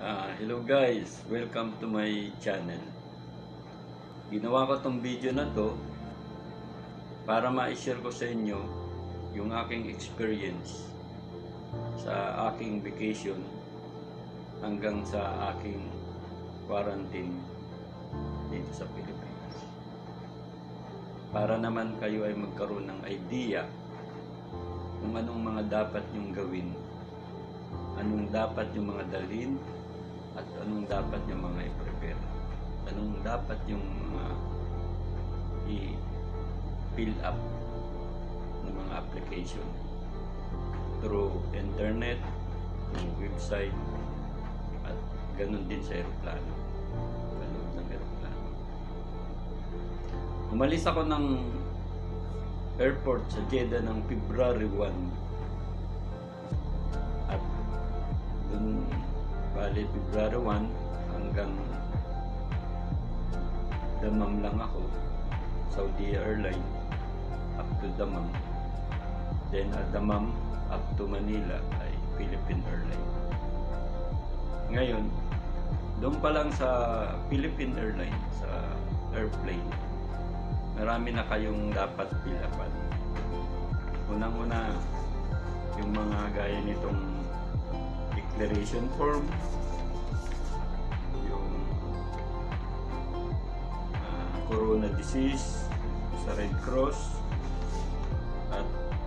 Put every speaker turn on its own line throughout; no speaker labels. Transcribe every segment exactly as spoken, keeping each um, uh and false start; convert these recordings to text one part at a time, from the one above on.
Ah, hello guys, welcome to my channel. Ginawa ko tong video na to para ma-share ko sa inyo yung aking experience sa aking vacation hanggang sa aking quarantine dito sa Pilipinas. Para naman kayo ay magkaroon ng idea kung anong mga dapat nyong gawin, anong dapat yung mga dalhin, at anong dapat yung mga i-prepare, anong dapat yung mga i-fill up ng mga application through internet, through website, at ganun din sa aeroplano, sa loob ng aeroplano. Umalis ako ng airport sa Jeddah ng February first, at dun bali February first hanggang Dammam lang ako, Saudi Airline up to Dammam, then at Dammam up to Manila ay Philippine Airline. Ngayon, doon pa lang sa Philippine Airline, sa airplane, marami na kayong dapat pilapan. Unang-una, yung mga gaya nitong declaration form, yung uh, corona disease sa Red Cross, at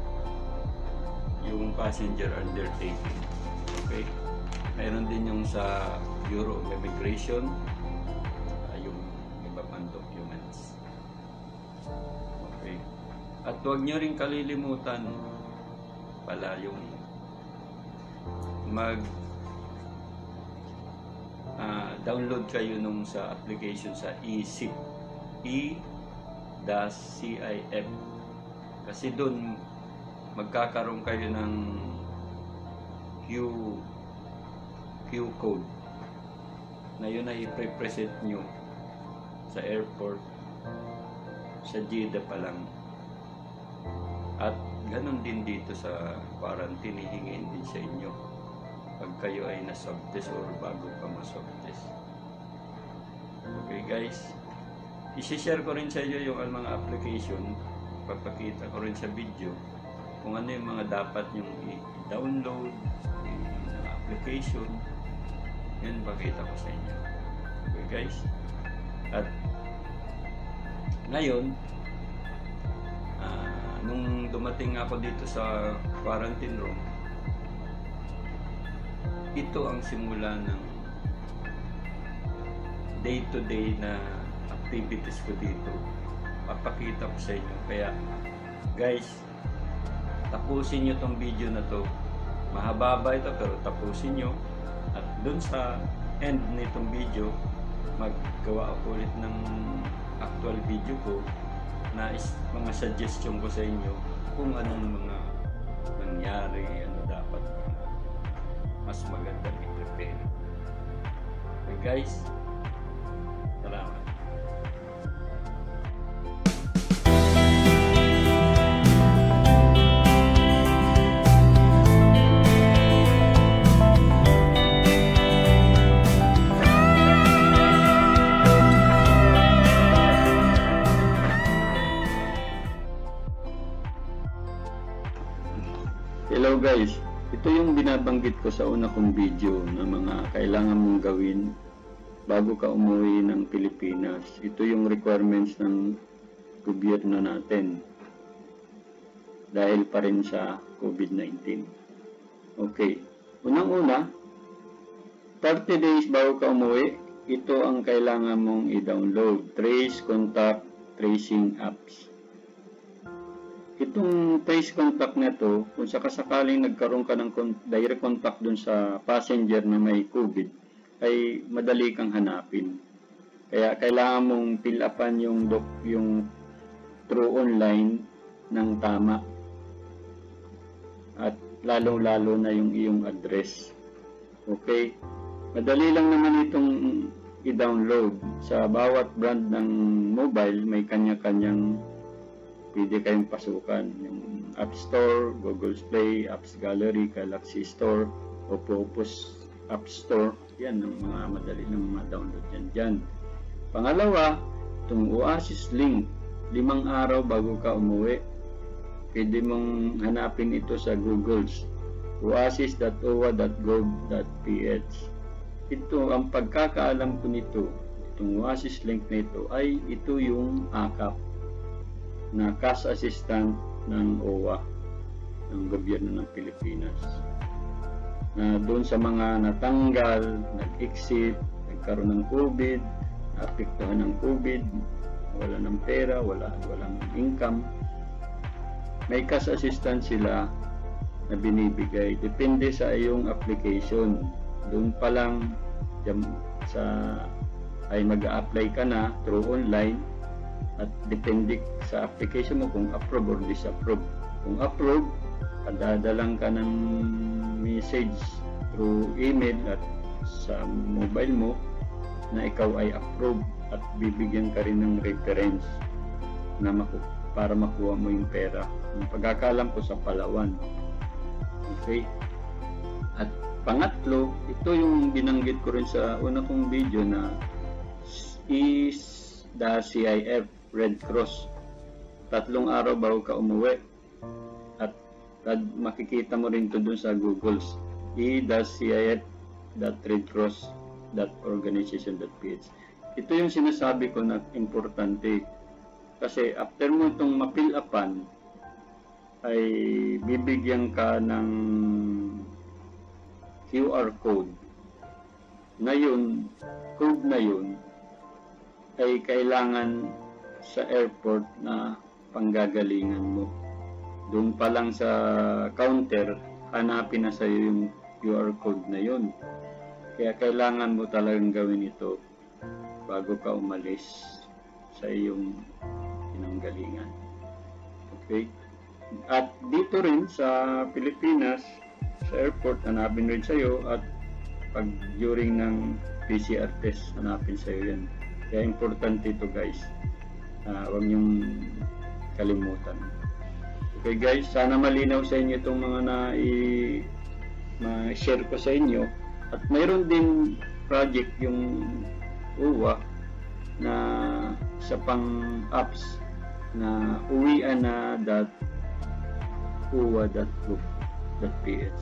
yung passenger undertaking. Okay? Mayroon din yung sa Bureau of Immigration, uh, yung iba pang documents. Okay? At huwag nyo rin kalilimutan pala yung mag uh, download kayo nung sa application sa E-C I F, E-C I F, kasi doon magkakaroon kayo ng Q Q code na yun ay i-present nyo sa airport sa Jeddah pa lang. At ganun din dito sa quarantine, hihingin din sa inyo pag kayo ay na-swab test or bago pa ma-swab test. Okay guys, i-share ko rin sa inyo yung mga application, papakita ko rin sa video kung ano yung mga dapat yung i-download yung application, yun pakita ko sa inyo. Okay guys, at ngayon uh, nung dumating ako dito sa quarantine room, ito ang simula ng day-to-day na activities ko dito. Papakita ko sa inyo. Kaya guys, tapusin nyo tong video na to. Mahaba-haba ito pero tapusin nyo. At dun sa end nitong video, maggawa ako ulit ng actual video ko na is mga suggestion ko sa inyo kung anong mga nangyari, ano dapat mas maganda i-prepare. Okay guys, salamat. Hello guys, ito yung binabanggit ko sa una kong video na mga kailangan mong gawin bago ka umuwi ng Pilipinas. Ito yung requirements ng gobyerno natin dahil pa rin sa COVID nineteen. Okay, unang-una, thirty days bago ka umuwi, ito ang kailangan mong i-download, Trace Contact Tracing Apps. Itong trace contact na to, kung sakasakaling nagkaroon ka ng direct contact dun sa passenger na may COVID, ay madali kang hanapin. Kaya kailangan mong fill upan yung, doc, yung through online ng tama. At lalong-lalo na yung iyong address. Okay? Madali lang naman itong i-download. Sa bawat brand ng mobile, may kanya-kanyang pwede kayong pasukan. Yung App Store, Google Play, Apps Gallery, Galaxy Store, Oppo, App Store. Yan ang mga madali lang ma-download yan dyan. Pangalawa, itong Oasis link, limang araw bago ka umuwi. Pwede mong hanapin ito sa Google's oasis dot o w a dot gov dot p h. Ito, ang pagkakaalam ko nito, itong Oasis link na ito, ay ito yung A K A P na cash assistant ng O W A, ng gobyerno ng Pilipinas. Na doon sa mga natanggal, nag-exit, nagkaroon ng COVID, naapektuhan ng COVID, wala ng pera, wala, walang income, may cash assistance sila na binibigay. Depende sa iyong application. Doon pa lang sa ay mag-a-apply ka na through online at depende sa application mo kung approve or disapprove. Kung approve, padadalang ka ng message through email at sa mobile mo na ikaw ay approve at bibigyan ka rin ng reference na maku para makuha mo yung pera. Yung pagkakalam ko sa Palawan. Okay? At pangatlo, ito yung binanggit ko rin sa una kong video na is the C I F, Red Cross. Tatlong araw bago ka umuwi. At, at makikita mo rin ito dun sa Google's e dash c i f dot red cross dot organization dot p h. Ito yung sinasabi ko na importante. Kasi after mo itong ma-fill upan, ay bibigyan ka ng Q R code. Na yun, code na yun, ay kailangan sa airport na panggagalingan mo. Doon pa lang sa counter, hanapin na sa iyo yung Q R code na yun. Kaya kailangan mo talagang gawin ito bago ka umalis sa iyong pinanggalingan. Okay? At dito rin sa Pilipinas, sa airport, hanapin rin sa iyo at pag during ng P C R test, hanapin sa iyo yan. Kaya importante ito guys. Uh, huwag niyong kalimutan. Okay guys, sana malinaw sa inyo itong mga na-share ko sa inyo. At mayroon din project yung O W A na sa pang apps na uwiana dot o w a dot gov dot p h.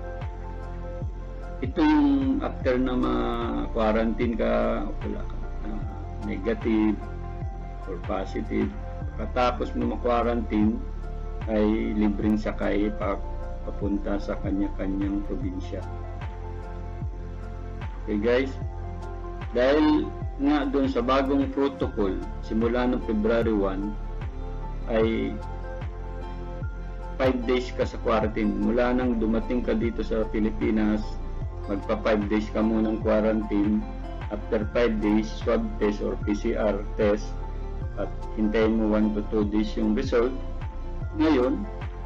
Ito yung after na ma-quarantine ka, wala ka, uh, negative or positive, katapos mo ma-quarantine ay libreng sakay pa papunta sa kanya-kanyang probinsya. Okay guys, dahil nga doon sa bagong protocol simula ng February first ay five days ka sa quarantine. Mula nang dumating ka dito sa Pilipinas, magpa five days ka munang quarantine. After five days, swab test or P C R test at hintayin mo one to two days yung result. Ngayon,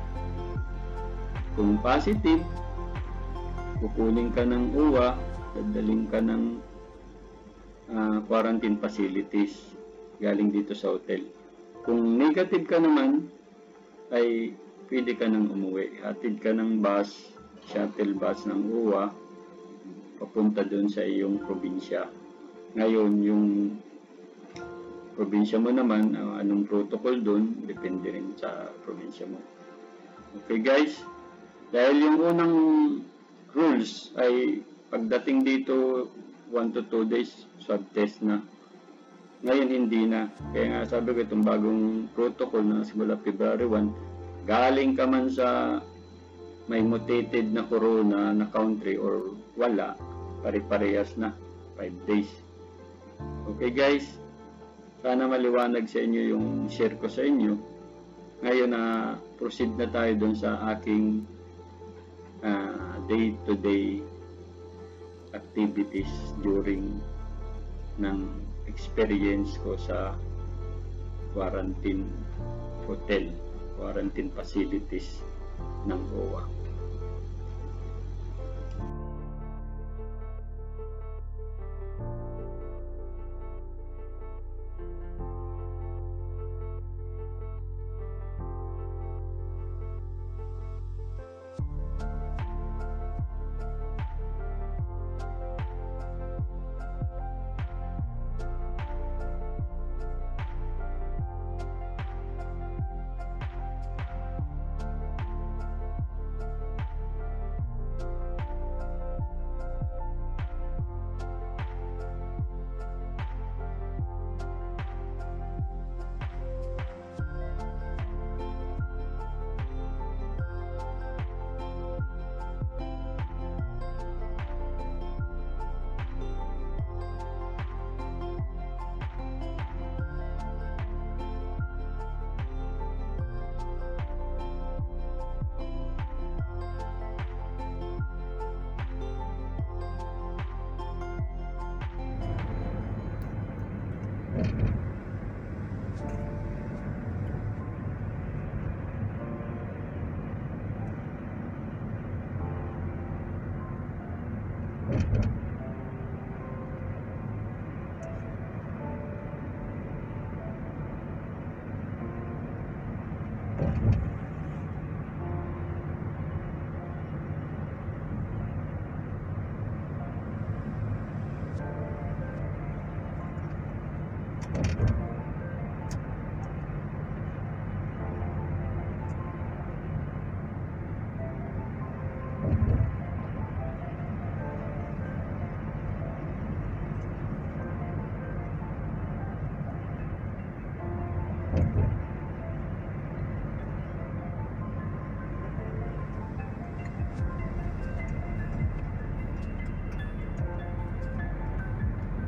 kung positive, kukunin ka ng O W A, dadaling ka ng uh, quarantine facilities galing dito sa hotel. Kung negative ka naman, ay pwede ka nang umuwi. Hatid ka ng bus, shuttle bus ng O W A, papunta doon sa iyong probinsya. Ngayon, yung probinsya mo naman, uh, anong protocol doon, depende rin sa probinsya mo. Okay guys, dahil yung unang rules ay pagdating dito one to two days swab test na. Ngayon hindi na. Kaya nga sabi ko itong bagong protocol na simula February first, galing ka man sa may mutated na corona na country or wala, pare-parehas na five days. Okay guys, sana maliwanag sa inyo yung share ko sa inyo. Ngayon na uh, proceed na tayo dun sa aking uh, day-to-day activities during ng experience ko sa quarantine hotel, quarantine facilities ng O W A.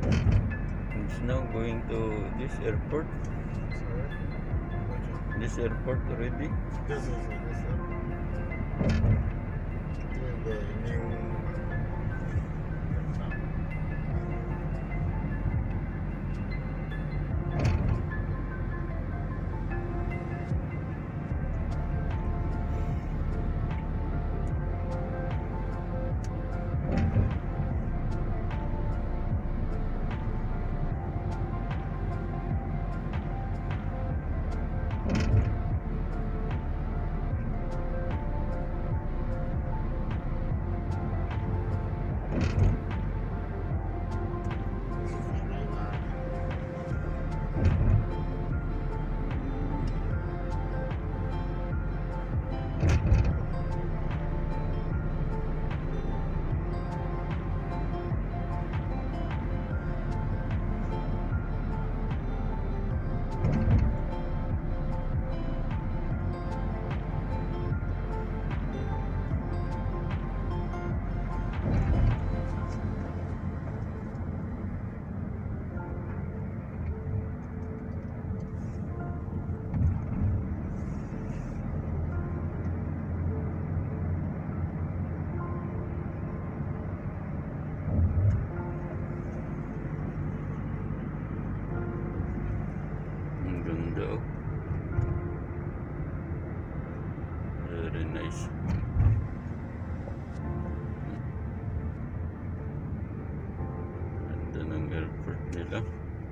It's now going to this airport. This airport already.
This is this airport. Doing the new.
Very nice. Ganda ng airport nila.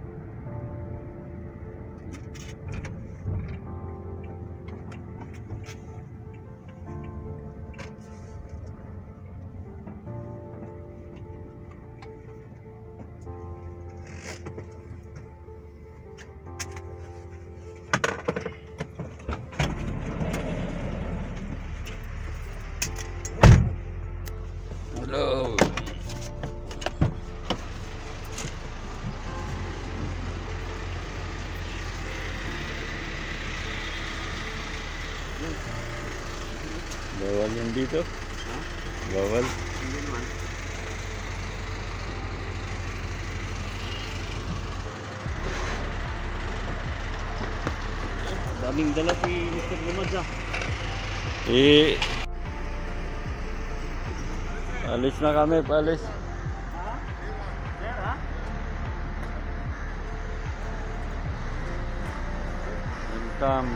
Hello. Bawal yan dito?
Ha?
Bawal?
Hindi naman. Daming dala si mister Lumad ah.
Eh, alis na kami, paalis.
Ha? Sir ha?
Welcome.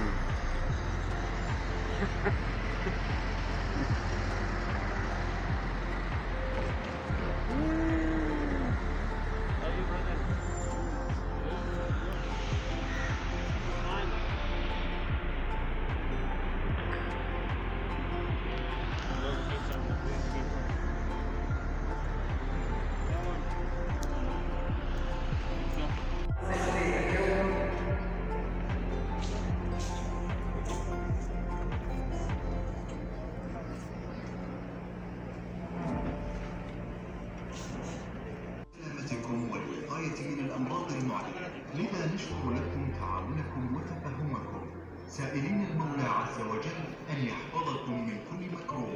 والوقاية من الأمراض المعدية، لذا نشكر لكم تعاونكم وتفهمكم، سائلين المولى عز وجل أن يحفظكم من كل مكروه.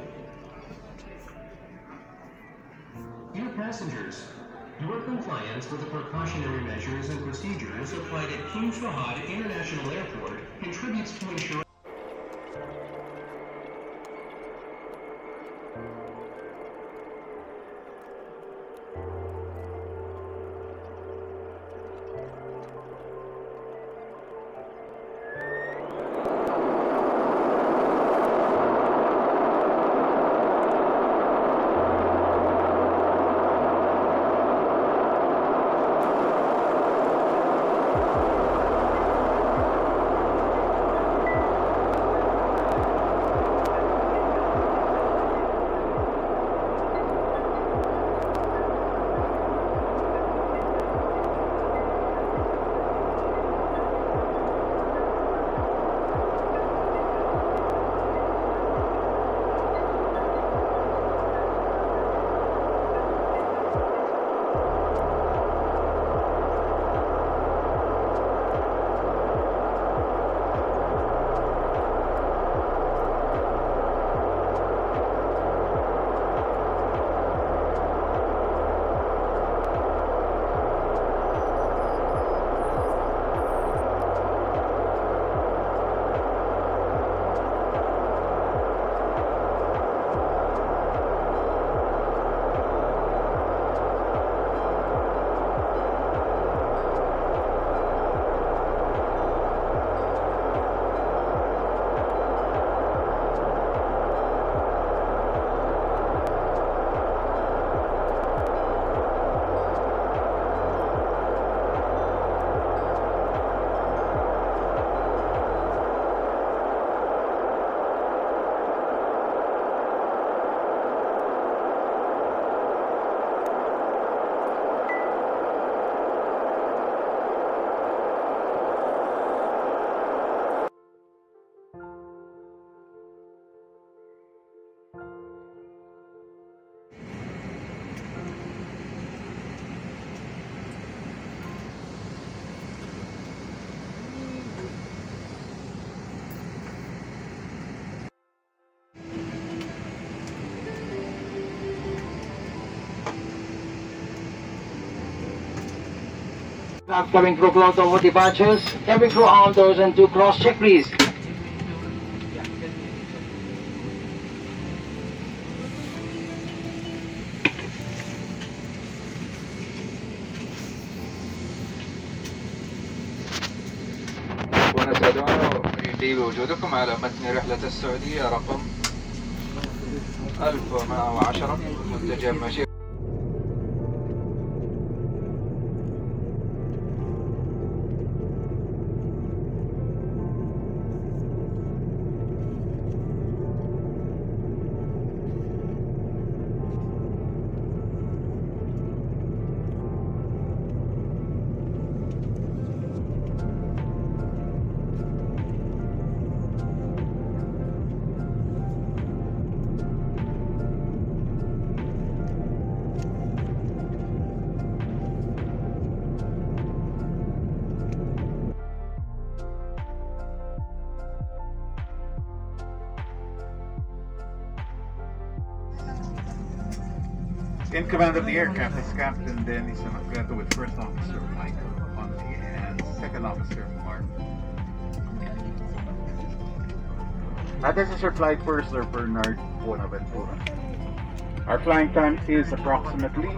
Dear passengers, your compliance with the precautionary measures and procedures applied at King Fahd International Airport contributes to ensuring
Coming through close over departures. Every crew on doors and two cross check please.
ونسعد يطيب وجودكم على متن رحلة السعودية رقم ألف ومائة وعشرة منتجع ماشي.
In command of the aircraft is Captain Dennis Anacleto with First Officer Michael Ponte and Second Officer Mark. Uh, this is your flight purser Bernard Buenaventura. Our flying time is approximately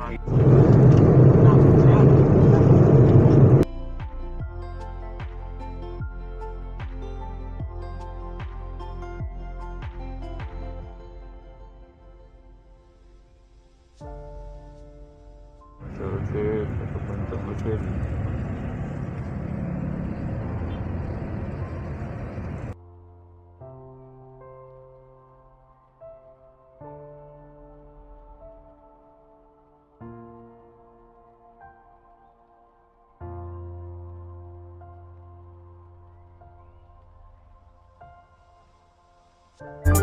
Hotel, papuntang hotel.
Thank